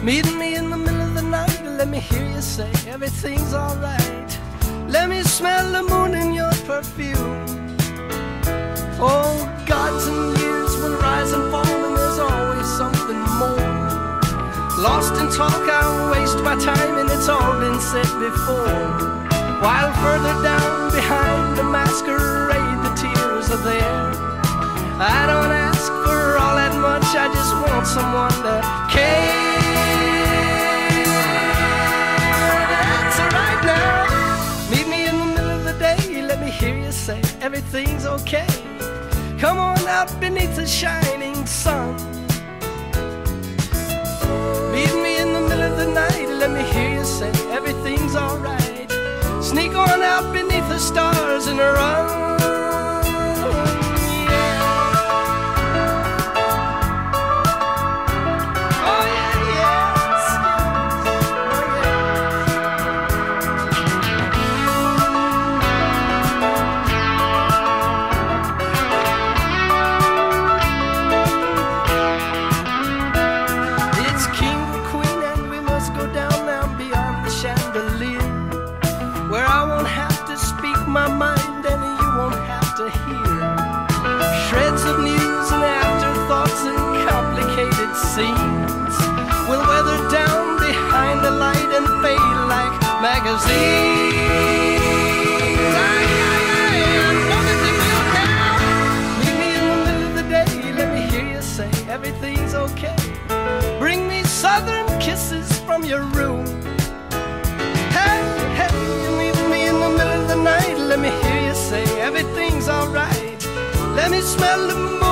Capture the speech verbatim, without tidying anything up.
Meet me in the middle of the night, let me hear you say everything's alright. Let me smell the moon in your perfume. Oh, gods and years will rise and fall, and there's always something more. Lost in talk, I'll waste my time, and it's all been said before. While further down behind the masquerade, the tears are there. I don't ask for all that much, I just want someone to care. That's alright now. Meet me in the middle of the day, let me hear you say everything's okay. Come on out beneath the shining sun. Meet me in the middle of the night, let me hear you say everything's alright. Sneak on out beneath the stars and run. My mind and you won't have to hear shreds of news and afterthoughts and complicated scenes. We'll weather down behind the light and fade like magazines. Aye, aye, aye, I know that they will now. Meet me in the middle of the day, let me hear you say everything's okay. Bring me southern kisses from your room. Hey, hey, you meet me in the middle of the night, let me hear you say everything's alright. Let me smell the moon